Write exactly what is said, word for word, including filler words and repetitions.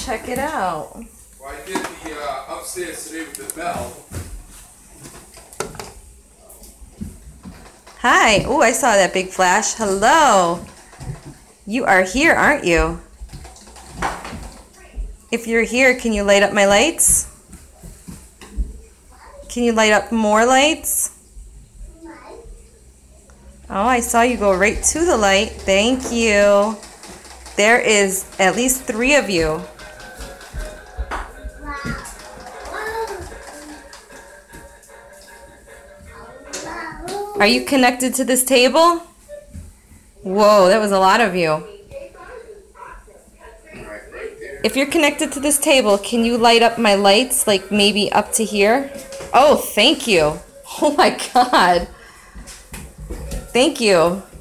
check it out. Well, I did the uh, upstairs today with the bell. Hi. Oh, I saw that big flash. Hello. You are here, aren't you? If you're here, can you light up my lights? Can you light up more lights? Oh, I saw you go right to the light. Thank you. There is at least three of you. Are you connected to this table? Whoa, that was a lot of you. If you're connected to this table, can you light up my lights, like maybe up to here? Oh, thank you. Oh my God. Thank you.